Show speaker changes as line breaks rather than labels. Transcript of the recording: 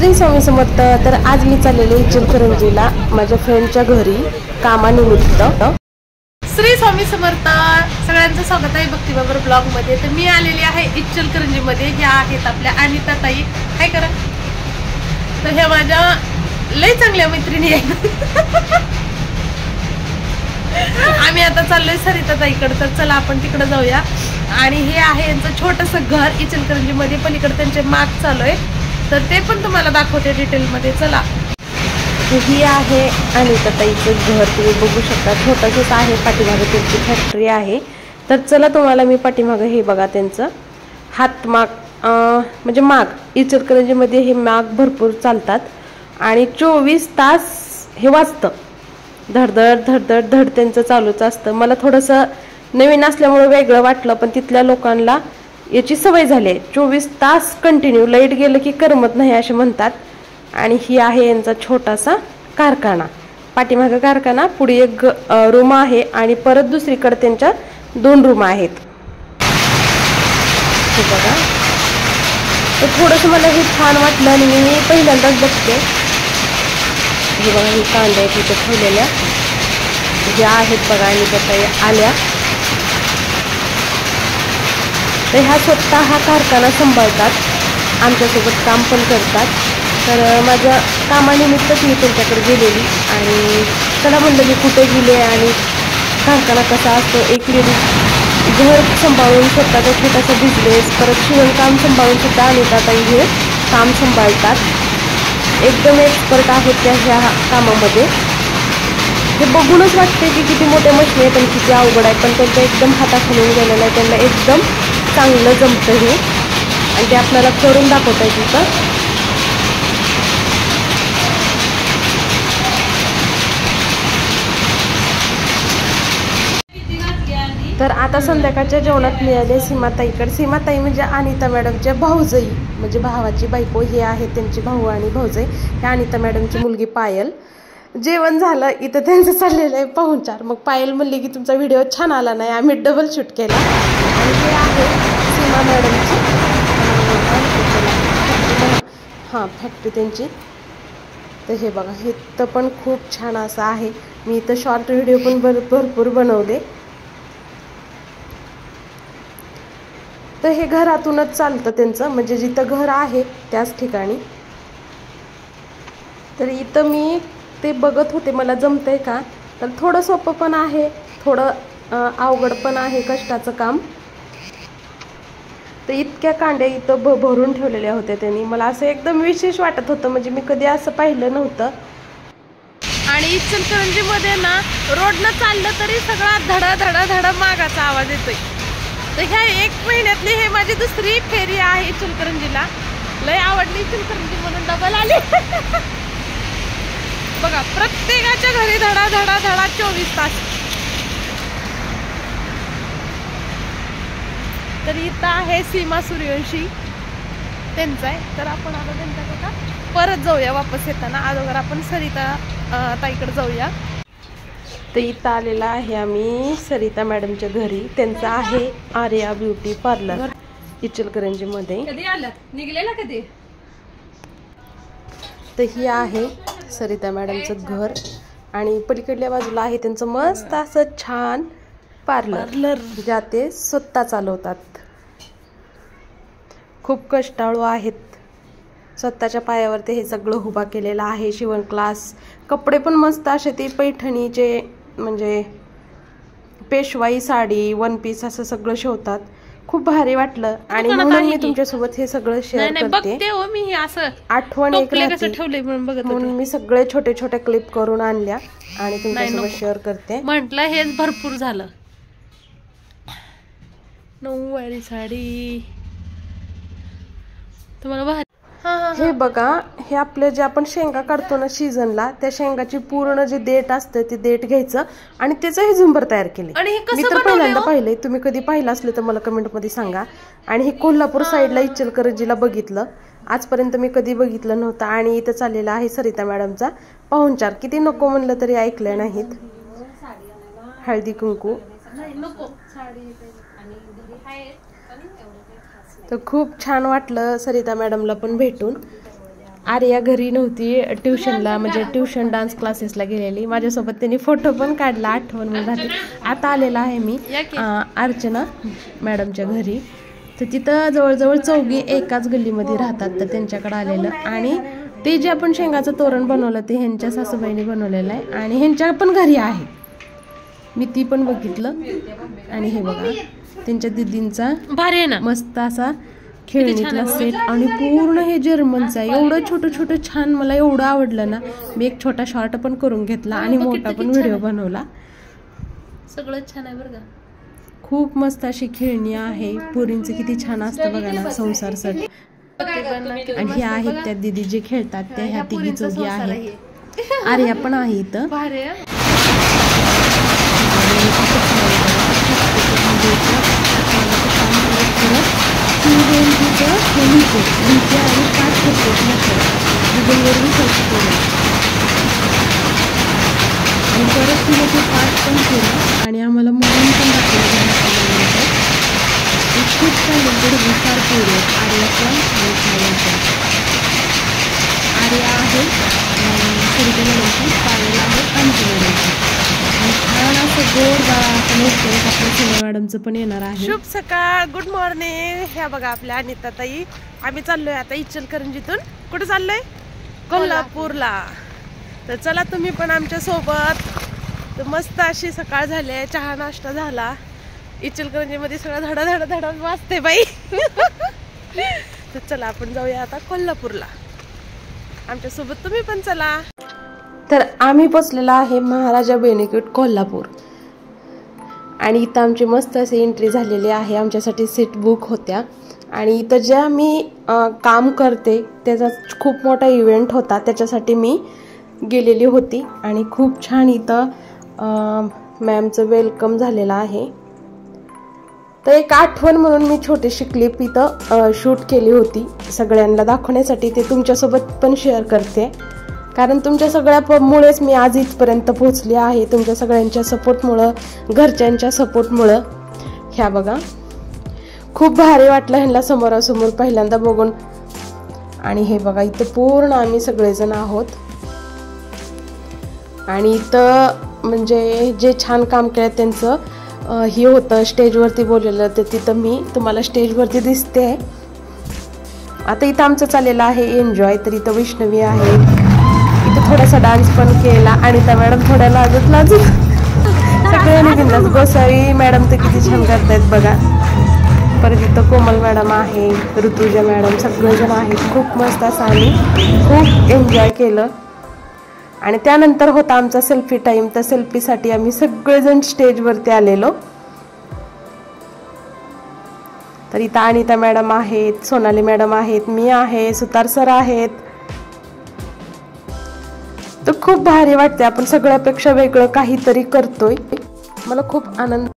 श्री स्वामी समर्थ। तर आज मी चाललेले इचलकरंजीला माझ्या फ्रेंडच्या घरी कामानिमित्त।
श्री स्वामी समर्थ। सगळ्यांचं स्वागत आहे भक्तिबाबर ब्लॉग मध्ये। तर मी आलेली आहे इचलकरंजी मध्ये। ह्या आहेत आपल्या अनिता ताई। काय करा, तर ह्या माझ्या लय चांगल्या मैत्रिणी आहेत। आम्ही आता चाललोय सरिता ताईकडे, तर चला आपण तिकडे जाऊया। आणि हे आहे यांचं छोटंसं घर इचलकरंजी मध्ये, पलीकडे त्यांचे माग चालू आहे, तर ते पण तुम्हाला दाखवते डिटेल मध्ये। चला,
ही आहे अनिता ताईचं घर। तुम्ही बघू शकता, छोटंसंच आहे, पाठीमागे त्यांची फॅक्टरी आहे। तर चला तुम्हाला मी पाठीमागे हे बघा, त्यांचं हातमाग म्हणजे माग। इचलकरंजीमध्ये हे माग भरपूर चालतात आणि 24 तास हे वाजतं, धडधड धडधड धड त्यांचं चालूच असतं। मला थोडंसं नवीन असल्यामुळे वेगळं वाटलं, पण तिथल्या लोकांना याची सवय झाली आहे। 24 तास कंटिन्यू लाईट गेलं की करमत नाही असे म्हणतात। आणि ही आहे यांचा छोटासा कारखाना। पाठीमागे कारखाना, पुढे एक रूम आहे आणि परत दुसरीकडे त्यांच्या 2 रूम आहेत। हे बघा, तर थोडंसं मला हे छान वाटलं आणि मी पहिल्यांदाच बघते। हे बघा, ही कांद्या आहेत इथे ठेवलेल्या, ज्या आहेत बघा, आणि त्या आल्या। तर ह्या स्वतः हा कारखाना सांभाळतात, आमच्यासोबत काम पण करतात। तर माझ्या कामानिमित्तच मी त्यांच्याकडे गेलेली आणि त्याला म्हणलं मी कुठे गेले आणि कारखाना कसा असतो। एक लेडीज घर सांभाळून स्वतःचा छोटासा बिझनेस, परत शिवणकाम सांभाळून सुद्धा अनिता ताई हे काम सांभाळतात। एकदम एक्सपर्ट आहेत त्या ह्या कामामध्ये। हे बघूनच वाटते की किती मोठ्या मशीन आहेत आणि किती अवघड आहे, पण त्यांच्या एकदम हाताखालून गेलेलं आहे, त्यांना एकदम चांगलं जमतं हे, आणि ते आपल्याला करून दाखवत आहे तिथं। तर आता संध्याकाळच्या जेवणात मिळाले सीमाताईकडे। सीमाताई म्हणजे अनिता मॅडमच्या भाऊजाई, म्हणजे भावाची बायको। हे आहे त्यांची भाऊ आणि भाऊजाई, ह्या अनिता मॅडमची मुलगी पायल। जेवण झालं, इथं त्यांचं चाललेलं आहे पाहुणचार। मग पायल म्हणली की तुमचा व्हिडिओ छान आला नाही, आम्ही डबल शूट केला। आणि हे आहे सीमा मॅडमची फॅक्टरी त्यांची। तर हे बघा, हे तर पण खूप छान असं आहे। मी इथं शॉर्ट व्हिडिओ पण भरपूर बनवले। तर हे घरातूनच चालतं त्यांचं, म्हणजे जिथं घर आहे त्याच ठिकाणी। तर इथं मी ते बघत होते, मला जमतंय का, तर थोडं सोपं पण आहे, थोडं अवघड पण आहे, कष्टाचं काम। तर इतक्या कांड्या इथं भरून ठेवलेल्या होत्या त्यांनी। मला असं एकदम विशेष वाटत होतं, म्हणजे मी कधी असं पाहिलं नव्हतं।
आणि इचलकरंजीमध्ये ना रोडनं चाललं तरी सगळा धडा धडा धडा मागाचा आवाज येतोय। तर ह्या 1 महिन्यातली हे माझी दुसरी फेरी आहे इचलकरंजीला। लय आवडली इचलकरंजी म्हणून डबल आली। बघा, प्रत्येकाच्या घरी धडा धडा धडा 24 तास। तर इथं आहे सीमा सूर्यवंशी, त्यांचा आहे। तर आपण आता त्यांच्याकडे परत जाऊया, वापस येताना अगोदर आपण सरिता ताईकडे जाऊया।
तर इथं आलेला आहे आम्ही सरिता मॅडमच्या घरी। त्यांचं आहे आर्या ब्युटी पार्लर इचलकरंजीमध्ये।
कधी आलात, निघलेला कधी?
तर ही आहे सरिता मॅडमचं घर आणि पलीकडल्या बाजूला आहे त्यांचं मस्त असं छान पार्लर, ज्या ते स्वतः चालवतात। खूप कष्टाळू आहेत, स्वतःच्या पायावर ते हे सगळं उभा केलेलं आहे। शिवण क्लास, कपडे पण मस्त असे ते पैठणीचे, म्हणजे पेशवाई साडी, 1 पीस असं सगळं शिवतात। खूप भारी वाटलं आणि म्हणून मी तुमच्यासोबत हे सगळं शेअर करते।
मी असं
आठवण एक राहते म्हणून मी सगळे छोटे छोटे क्लिप करून आणल्या आणि तुमच्यासोबत शेअर करते।
म्हटलं हेच भरपूर झालं। नऊवारी साडी तुम्हाला
हे बघा, हे आपले जे आपण शेंगा काढतो ना सीझनला, त्या शेंगाची पूर्ण जे देठ असतं ते देठ घ्यायचं आणि त्याचं हे झुंबर तयार केले। मी तर पहिल्यांदा पाहिलंय, तुम्ही कधी पाहिलं असले तर मला कमेंट मध्ये सांगा। आणि हे कोल्हापूर साईडला इचलकरंजीला बघितलं, आजपर्यंत मी कधी बघितलं नव्हतं। आणि इथं चाललेला आहे सरिता मॅडमचा पाहुणचार। किती नको म्हणलं तरी ऐकलं नाहीत। हळदी कुंकू, तर खूप छान वाटलं सरिता मॅडमला पण भेटून। आर्या घरी नव्हती, ट्युशनला म्हणजे ट्युशन डान्स क्लासेसला गेलेली. माझ्यासोबत त्यांनी फोटो पण काढला, आठवण म्हणून राहते. आता आलेला आहे मी अर्चना मॅडमच्या घरी. तर तिथं जवळजवळ चौघी एकाच गल्लीमध्ये राहतात, तर त्यांच्याकडे आलेलं. आणि ते जे आपण शेंगाचं तोरण बनवलं ते ह्यांच्या सासूबाईने बनवलेलं आहे आणि ह्यांच्या पण घरी आहे. मी ती पण बघितलं. आणि हे बघा त्यांच्या दीदींचा
भारी आहे ना,
मस्त असा खेळणीतला सेट आणि पूर्ण हे जर्मनचं आहे. एवढं छोटं छोटं छान, मला एवढं आवडलं ना. मी एक छोटा शॉर्ट पण करून घेतला आणि मोठा पण व्हिडिओ बनवला.
सगळं छान आहे बरं का.
खूप मस्त अशी खेळणी आहे. पोरींचं किती छान असतं बघा ना, संसार साठी. आणि ह्या आहेत त्या दीदी जे खेळतात त्या, ह्या तिघी चौघी आहेत. आर्या पण आहे इथं. आणि परत तिने ते पाठ पण केलं आणि आम्हाला म्हणून पण दाखवलं. खूप छान हुशार पोरी आहेत. आर्या पण आणि पायल पण. आर्या आहे सरिता मॅडमची, पायल आहे अंजू मॅडमची. आणि छान असं गोड आपल्या सोन्या मॅडमचं पण येणार आहे.
शुभ सकाळ, गुड मॉर्निंग. ह्या बघा आपल्या अनिता ताई. आम्ही चाललोय आता इचलकरंजीतून. कुठे चाललोय? कोल्हापूरला. तर चला तुम्ही पण आमच्या सोबत. तर मस्त अशी सकाळ झाली, चहा नाश्ता झाला. इचलकरंजी मध्ये सगळं धडा धडा धडा वाजते बाई. तर चला आपण जाऊया आता कोल्हापूरला. आमच्या सोबत तुम्ही पण चला.
तर आम्ही पोचलेलो आहे महाराजा बेनिक्विट कोल्हापूर. आणि इथं आमची मस्त अशी एंट्री झालेली आहे. आमच्यासाठी सीट बुक होत्या. आणि इथं ज्या मी काम करते त्याचा खूप मोठा इव्हेंट होता, त्याच्यासाठी मी गेलेली होती. आणि खूप छान इथं मॅमचं वेलकम झालेलं आहे. तर एक आठवण म्हणून मी छोटीशी क्लिप इथं शूट केली होती सगळ्यांना दाखवण्यासाठी. ते तुमच्यासोबत पण शेअर करते, कारण तुमच्या सगळ्यामुळेच मी आज इथपर्यंत पोहोचली आहे. तुमच्या सगळ्यांच्या सपोर्टमुळं, घरच्यांच्या सपोर्टमुळं. ह्या बघा खूप भारी वाटलं ह्यांना समोरासमोर पहिल्यांदा बघून. आणि हे बघा इथं पूर्ण आम्ही सगळेजण आहोत. आणि इथं म्हणजे जे छान काम केलं त्यांचं हे होतं, स्टेजवरती बोललेलं. तर तिथं मी तुम्हाला स्टेजवरती दिसते. आता इथं आमचं चाललेलं आहे एन्जॉय. तर इथं वैष्णवी आहे, इथं थोडासा डान्स पण केला. आणि त्या मॅडम थोड्या लाजत सगळ्यांनी बिंदास. गोसावी मॅडम तर किती छान करतायत बघा. परत इथं कोमल मॅडम आहे, ऋतुजा मॅडम, सगळेजण आहेत. खूप मस्त असं आम्ही खूप एन्जॉय केलं. आणि त्यानंतर होता आमचा सेल्फी टाईम. तर सेल्फीसाठी आम्ही सगळेजण स्टेजवरती आलेलो. तर इथं अनिता मॅडम आहेत, सोनाली मॅडम आहेत, मी आहे, सुतार सर आहेत. तर खूप भारी वाटते, आपण सगळ्यापेक्षा वेगळं काहीतरी करतोय. मला खूप आनंद